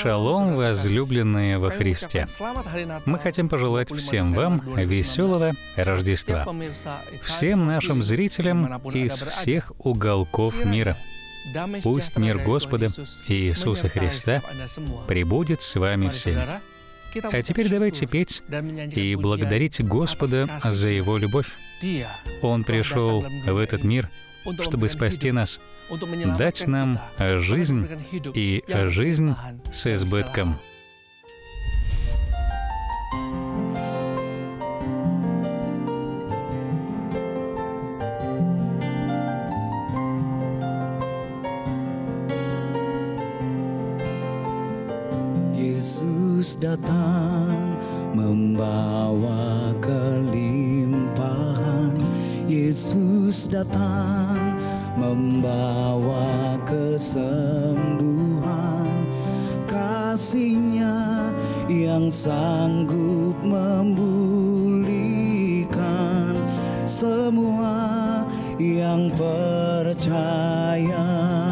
Шалом, возлюбленные во Христе! Мы хотим пожелать всем вам веселого Рождества, всем нашим зрителям из всех уголков мира. Пусть мир Господа Иисуса Христа пребудет с вами всеми. А теперь давайте петь и благодарить Господа за Его любовь. Он пришел в этот мир, чтобы спасти нас, дать нам жизнь и жизнь с избытком. Yesus datang membawa kelimpahan. Yesus datang membawa kesembuhan. Kasih-Nya yang sanggup memulihkan semua yang percaya.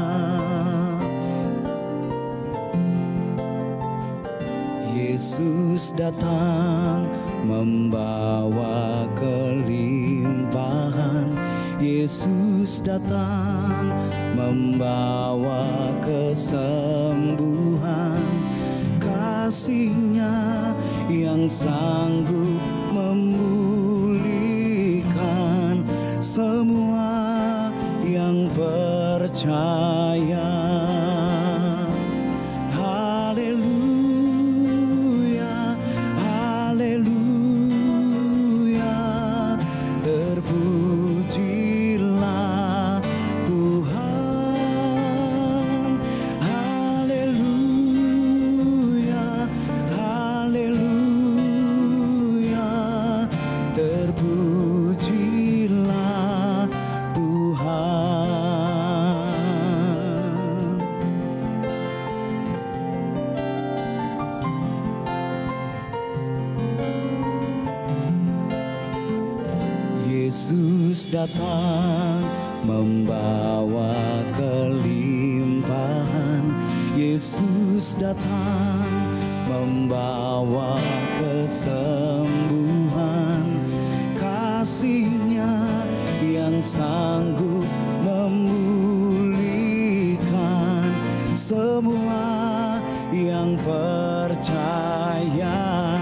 Yesus datang membawa kelimpahan. Yesus datang membawa kesembuhan. Kasih-Nya yang sanggup memulihkan semua yang percaya. Yesus datang membawa kelimpahan. Yesus datang membawa kesembuhan. Kasih-Nya yang sanggup memulihkan semua yang percaya.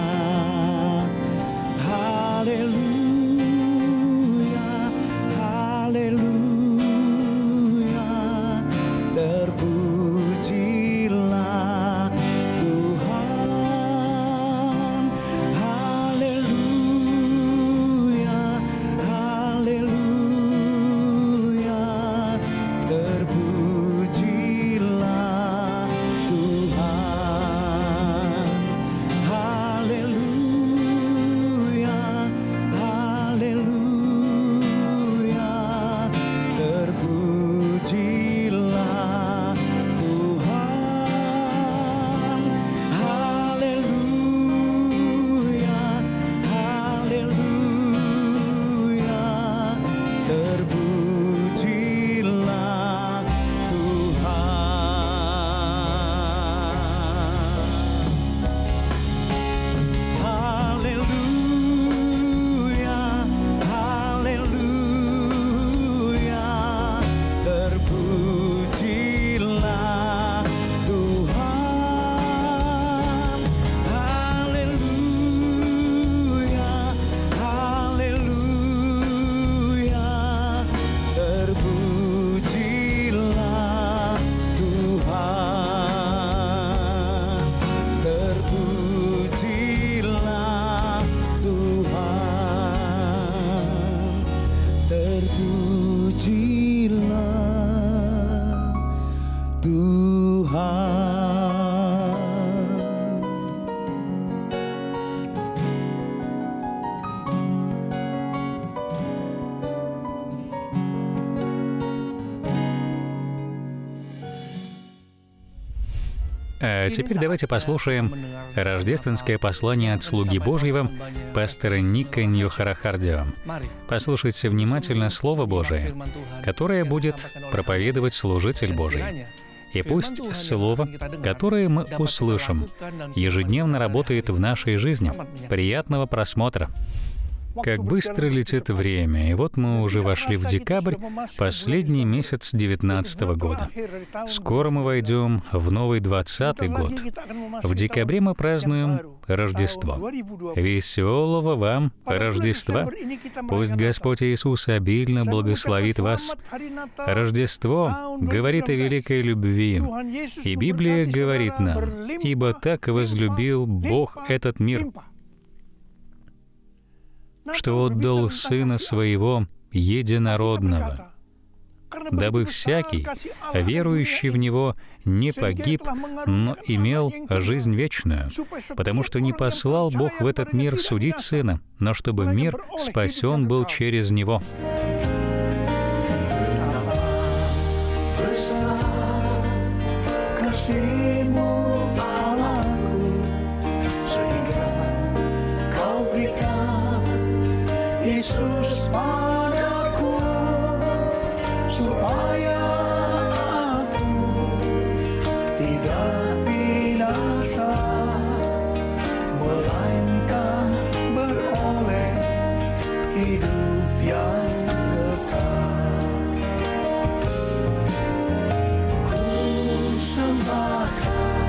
А теперь давайте послушаем рождественское послание от слуги Божьего, пастора Ника Ньохарахардио. Послушайте внимательно Слово Божие, которое будет проповедовать служитель Божий. И пусть Слово, которое мы услышим, ежедневно работает в нашей жизни. Приятного просмотра! Как быстро летит время, и вот мы уже вошли в декабрь, последний месяц 2019 года. Скоро мы войдем в новый 2020 год. В декабре мы празднуем Рождество. Веселого вам Рождества! Пусть Господь Иисус обильно благословит вас. Рождество говорит о великой любви, и Библия говорит нам: «Ибо так возлюбил Бог этот мир, что отдал Сына Своего Единородного, дабы всякий, верующий в Него, не погиб, но имел жизнь вечную, потому что не послал Бог в этот мир судить Сына, но чтобы мир спасен был через Него». Yesus padaku, supaya aku tidak binasa, melainkan beroleh hidup yang kekal. Ku sembahkan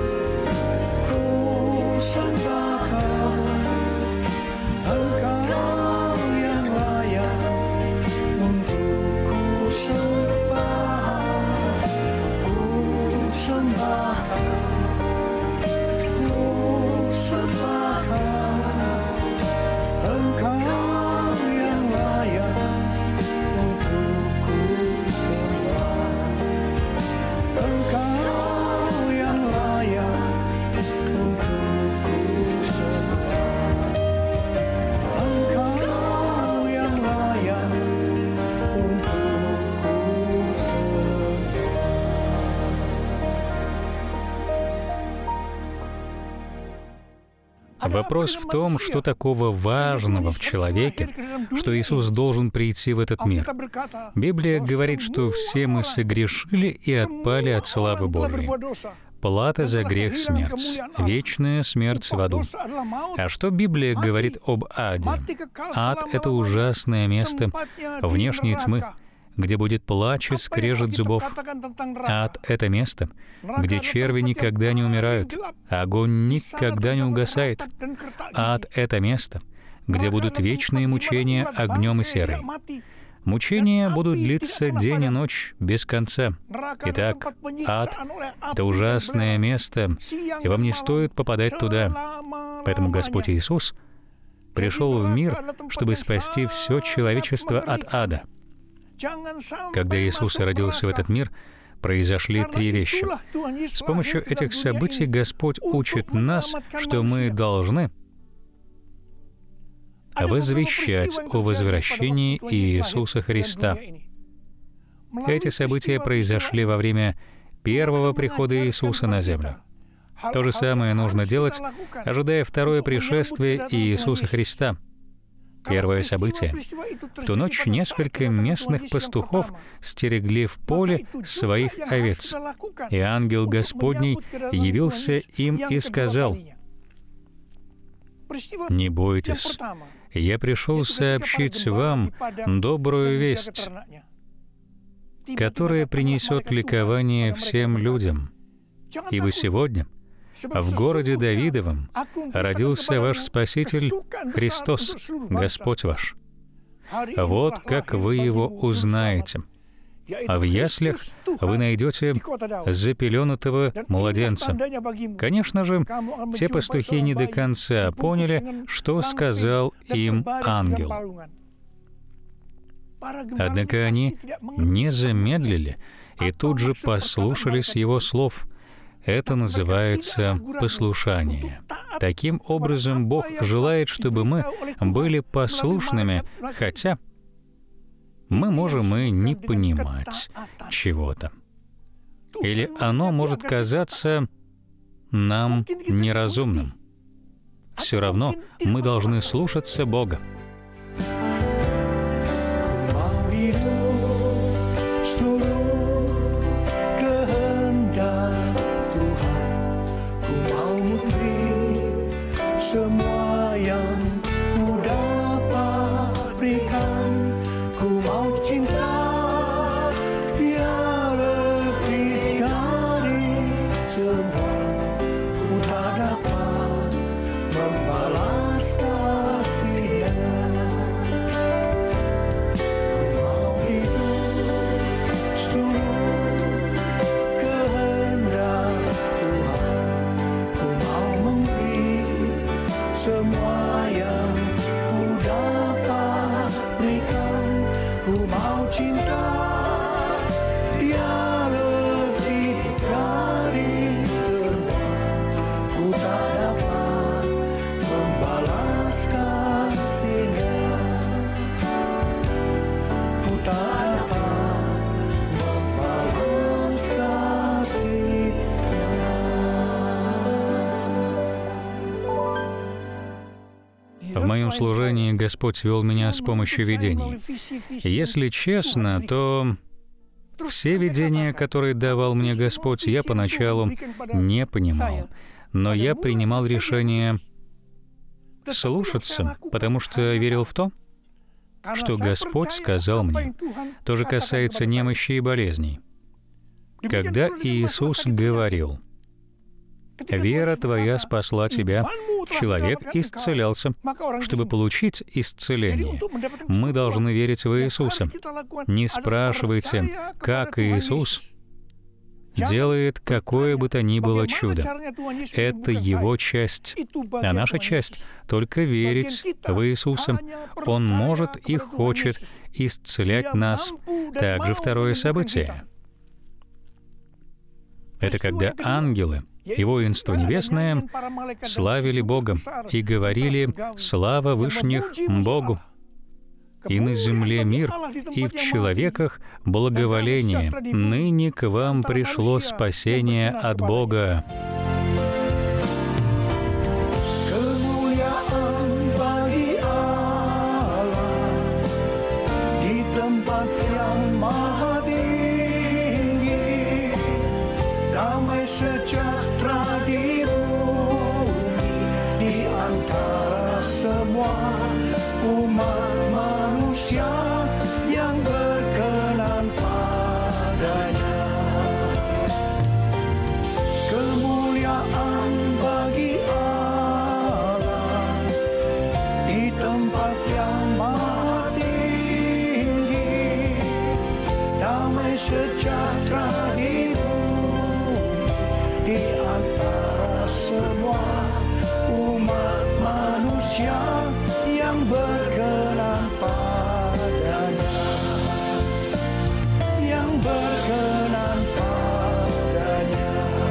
Engkau yang layak untuk ku sembah. Ku sembahkan Engkau yang layak untuk ku sembah. Engkau yang layak untuk ku sembah. Engkau yang layak untuk ku sembah. Вопрос в том, что такого важного в человеке, что Иисус должен прийти в этот мир. Библия говорит, что все мы согрешили и отпали от славы Божьей. Плата за грех — смерть, вечная смерть в аду. А что Библия говорит об аде? Ад — это ужасное место внешней тьмы, где будет плач и скрежет зубов. Ад — это место, где черви никогда не умирают, огонь никогда не угасает. Ад — это место, где будут вечные мучения огнем и серой. Мучения будут длиться день и ночь, без конца. Итак, ад — это ужасное место, и вам не стоит попадать туда. Поэтому Господь Иисус пришел в мир, чтобы спасти все человечество от ада. Когда Иисус родился в этот мир, произошли три вещи. С помощью этих событий Господь учит нас, что мы должны возвещать о возвращении Иисуса Христа. Эти события произошли во время первого прихода Иисуса на землю. То же самое нужно делать, ожидая второе пришествие Иисуса Христа. Первое событие. В ту ночь несколько местных пастухов стерегли в поле своих овец, и ангел Господний явился им и сказал: «Не бойтесь, я пришел сообщить вам добрую весть, которая принесет ликование всем людям. Ибо сегодня в городе Давидовом родился ваш Спаситель Христос, Господь ваш. Вот как вы Его узнаете. А в яслях вы найдете запеленутого младенца». Конечно же, те пастухи не до конца поняли, что сказал им ангел. Однако они не замедлили и тут же послушались его слов. Это называется послушание. Таким образом, Бог желает, чтобы мы были послушными, хотя мы можем и не понимать чего-то. Или оно может казаться нам неразумным. Все равно мы должны слушаться Бога. mau cinta dia lebih dari terbang, ku tak dapat membalas kasihnya, ku tak dapat membalas kasihnya. В моем служении Господь вел меня с помощью видений. Если честно, то все видения, которые давал мне Господь, я поначалу не понимал. Но я принимал решение слушаться, потому что верил в то, что Господь сказал мне. То же касается немощи и болезней. Когда Иисус говорил: «Вера твоя спасла тебя», человек исцелялся. Чтобы получить исцеление, мы должны верить в Иисуса. Не спрашивайте, как Иисус делает какое бы то ни было чудо. Это Его часть. А наша часть — только верить в Иисуса. Он может и хочет исцелять нас. Также второе событие — это когда ангелы и воинство небесное славили Бога и говорили: «Слава вышних Богу!» И на земле мир, и в человеках благоволение. Ныне к вам пришло спасение от Бога. Sejahtera di bumi, di antara semua umat manusia yang berkenan padanya. Kemuliaan bagi Allah di tempat yang maha tinggi, damai sejahtera di di antara semua umat manusia yang berkenan padanya, yang berkenan padanya,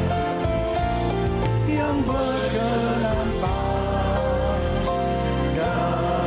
yang berkenan padanya.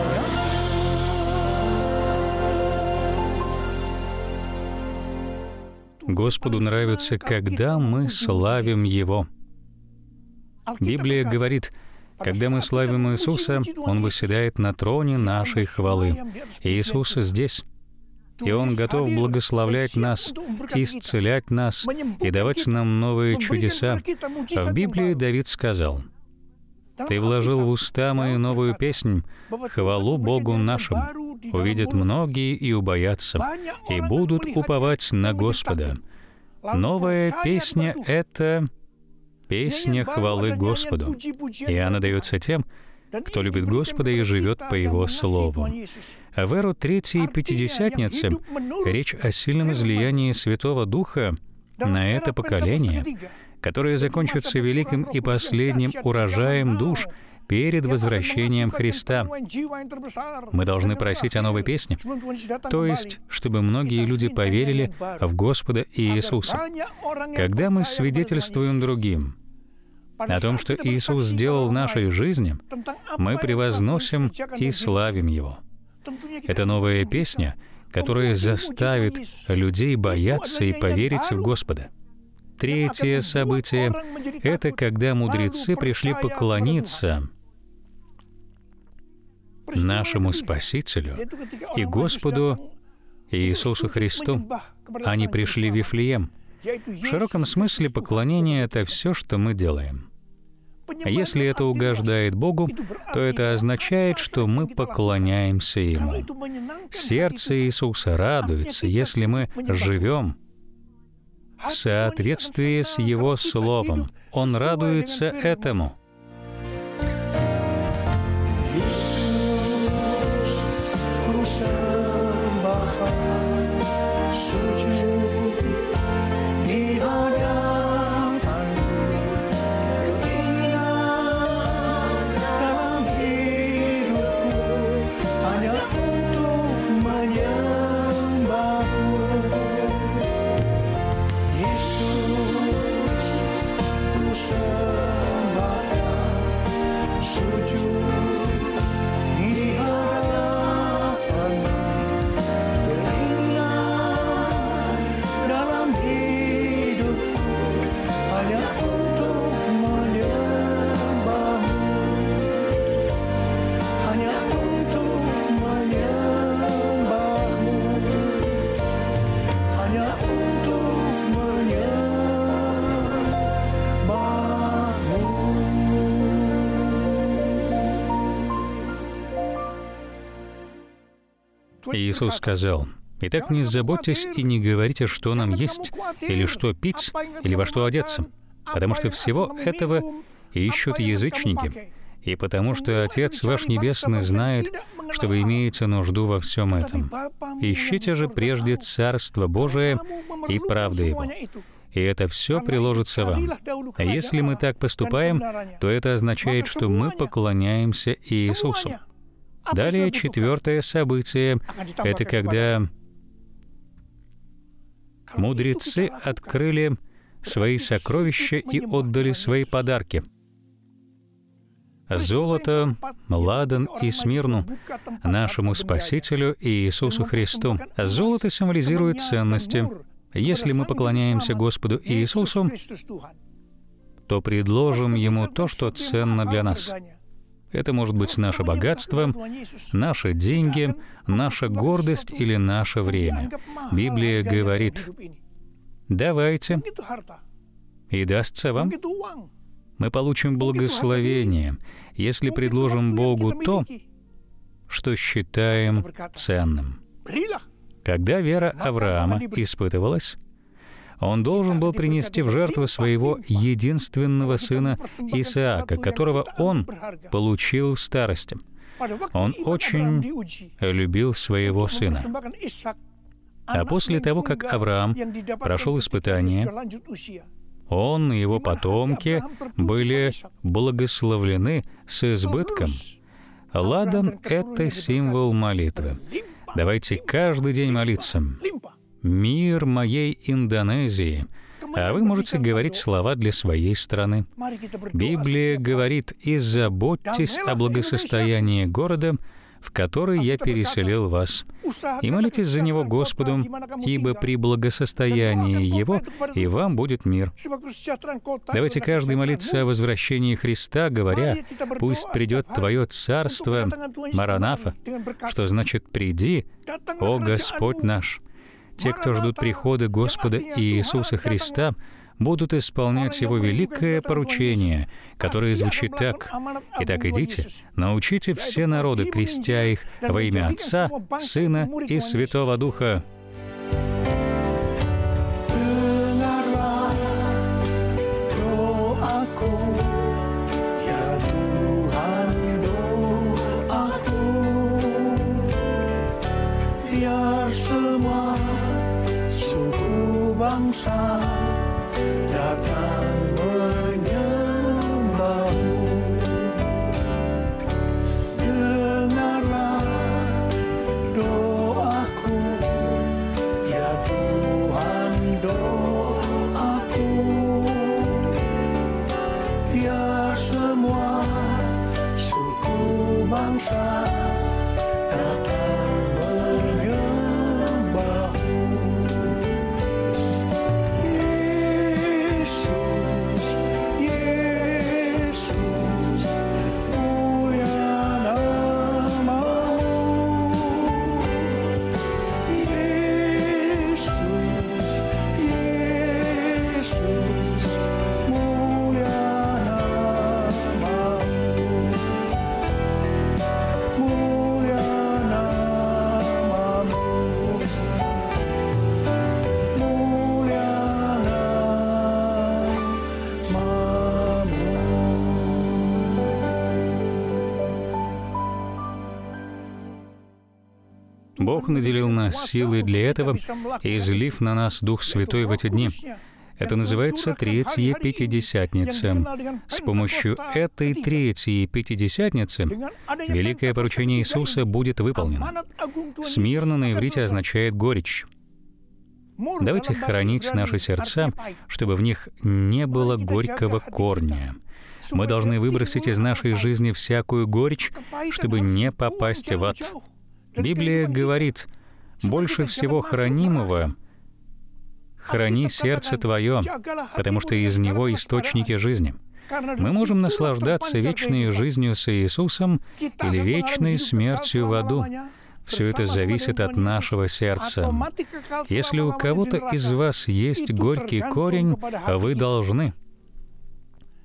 Господу нравится, когда мы славим Его. Библия говорит, когда мы славим Иисуса, Он восседает на троне нашей хвалы. Иисус здесь, и Он готов благословлять нас, исцелять нас и давать нам новые чудеса. В Библии Давид сказал: «Ты вложил в уста мои новую песнь, хвалу Богу нашему. Увидят многие и убоятся, и будут уповать на Господа». Новая песня — это песня хвалы Господу, и она дается тем, кто любит Господа и живет по Его Слову. А в эру Третьей Пятидесятницы речь о сильном излиянии Святого Духа на это поколение, которое закончится великим и последним урожаем душ перед возвращением Христа. Мы должны просить о новой песне, то есть, чтобы многие люди поверили в Господа Иисуса. Когда мы свидетельствуем другим о том, что Иисус сделал в нашей жизни, мы превозносим и славим Его. Это новая песня, которая заставит людей бояться и поверить в Господа. Третье событие — это когда мудрецы пришли поклониться нашему Спасителю и Господу Иисусу Христу. Они пришли в Вифлеем. В широком смысле поклонение — это все, что мы делаем. А если это угождает Богу, то это означает, что мы поклоняемся Ему. Сердце Иисуса радуется, если мы живем в соответствии с Его Словом. Он радуется этому. Иисус сказал: «Итак, не заботьтесь и не говорите, что нам есть, или что пить, или во что одеться, потому что всего этого ищут язычники, и потому что Отец ваш Небесный знает, что вы имеете нужду во всем этом. Ищите же прежде Царство Божие и правды Его, и это все приложится вам». А если мы так поступаем, то это означает, что мы поклоняемся Иисусу. Далее, 4-е событие — это когда мудрецы открыли свои сокровища и отдали свои подарки: золото, ладан и смирну нашему Спасителю Иисусу Христу. Золото символизирует ценности. Если мы поклоняемся Господу Иисусу, то предложим Ему то, что ценно для нас. Это может быть наше богатство, наши деньги, наша гордость или наше время. Библия говорит: «Давайте, и дастся вам». Мы получим благословение, если предложим Богу то, что считаем ценным. Когда вера Авраама испытывалась, он должен был принести в жертву своего единственного сына Исаака, которого он получил в старости. Он очень любил своего сына. А после того, как Авраам прошел испытание, он и его потомки были благословлены с избытком. Ладан — это символ молитвы. Давайте каждый день молиться: «Мир моей Индонезии». А вы можете говорить слова для своей страны. Библия говорит: «И заботьтесь о благосостоянии города, в который я переселил вас, и молитесь за него Господу, ибо при благосостоянии его и вам будет мир». Давайте каждый молиться о возвращении Христа, говоря: «Пусть придет Твое Царство, Маранафа», что значит «Приди, о Господь наш». Те, кто ждут прихода Господа Иисуса Христа, будут исполнять Его великое поручение, которое звучит так: «Итак, идите, научите все народы, крестя их во имя Отца, Сына и Святого Духа». Bangsa datang menyembahmu. Dengarlah doaku, ya Tuhan, doaku. Biar semua suku bangsa datang menyembahmu. Бог наделил нас силой для этого, излив на нас Дух Святой в эти дни. Это называется Третья Пятидесятница. С помощью этой Третьей Пятидесятницы великое поручение Иисуса будет выполнено. Смирно на иврите означает «горечь». Давайте хранить наши сердца, чтобы в них не было горького корня. Мы должны выбросить из нашей жизни всякую горечь, чтобы не попасть в ад. Библия говорит: «Больше всего хранимого храни сердце твое, потому что из него источники жизни». Мы можем наслаждаться вечной жизнью с Иисусом или вечной смертью в аду. Все это зависит от нашего сердца. Если у кого-то из вас есть горький корень, вы должны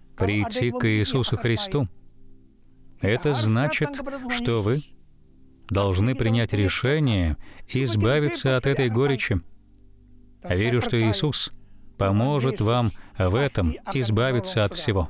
прийти к Иисусу Христу. Это значит, что вы должны принять решение избавиться от этой горечи. Верю, что Иисус поможет вам в этом избавиться от всего.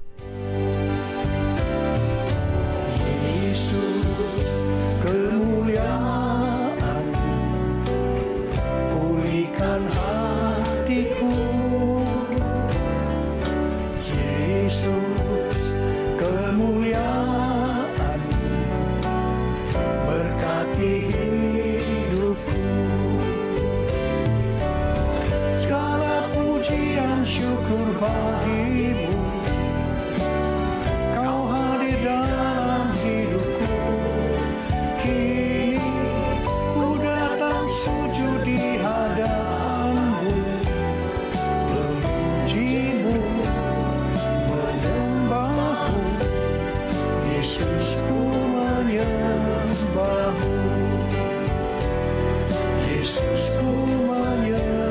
Syukur bagimu, Kau hadir dalam hidupku. Kini ku datang sujud di hadapanmu, memujimu, menyembahmu. Yesus, ku menyembahmu. Yesus, ku menyembahmu.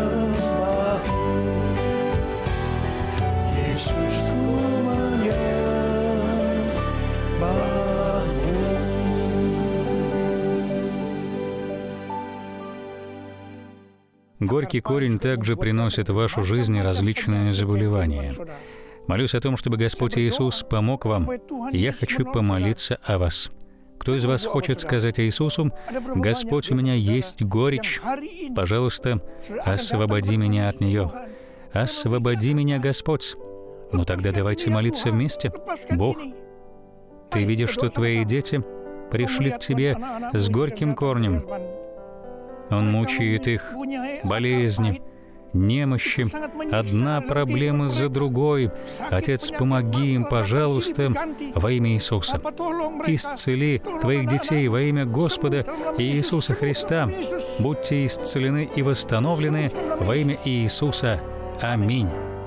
Горький корень также приносит в вашу жизнь различные заболевания. Молюсь о том, чтобы Господь Иисус помог вам. Я хочу помолиться о вас. Кто из вас хочет сказать Иисусу: «Господь, у меня есть горечь. Пожалуйста, освободи меня от нее. Освободи меня, Господь». Ну тогда давайте молиться вместе. Бог, Ты видишь, что Твои дети пришли к Тебе с горьким корнем. Он мучает их, болезни, немощи, одна проблема за другой. Отец, помоги им, пожалуйста, во имя Иисуса. Исцели Твоих детей во имя Господа Иисуса Христа. Будьте исцелены и восстановлены во имя Иисуса. Аминь.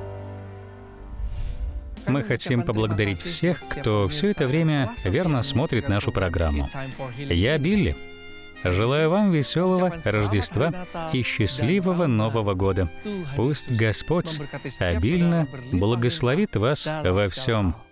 Мы хотим поблагодарить всех, кто все это время верно смотрит нашу программу. Я Билли. Желаю вам веселого Рождества и счастливого Нового года. Пусть Господь обильно благословит вас во всем.